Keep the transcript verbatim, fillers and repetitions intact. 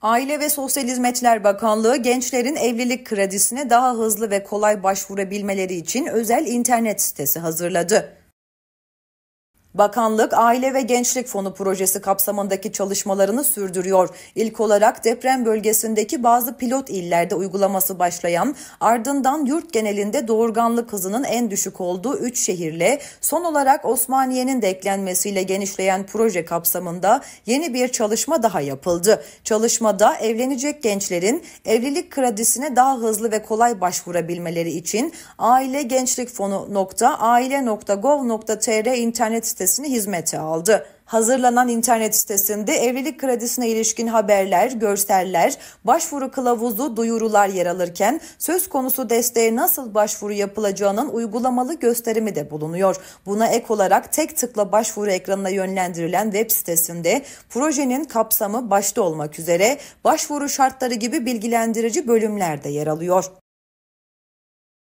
Aile ve Sosyal Hizmetler Bakanlığı gençlerin evlilik kredisine daha hızlı ve kolay başvurabilmeleri için özel internet sitesi hazırladı. Bakanlık, Aile ve Gençlik Fonu projesi kapsamındaki çalışmalarını sürdürüyor. İlk olarak deprem bölgesindeki bazı pilot illerde uygulaması başlayan, ardından yurt genelinde doğurganlık hızının en düşük olduğu üç şehirle, son olarak Osmaniye'nin de eklenmesiyle genişleyen proje kapsamında yeni bir çalışma daha yapıldı. Çalışmada evlenecek gençlerin evlilik kredisine daha hızlı ve kolay başvurabilmeleri için aile gençlik fonu nokta aile nokta gov nokta tr internet sitesi hizmete aldı. Hazırlanan internet sitesinde evlilik kredisine ilişkin haberler, görseller, başvuru kılavuzu, duyurular yer alırken söz konusu desteğe nasıl başvuru yapılacağının uygulamalı gösterimi de bulunuyor. Buna ek olarak tek tıkla başvuru ekranına yönlendirilen web sitesinde projenin kapsamı başta olmak üzere başvuru şartları gibi bilgilendirici bölümler de yer alıyor.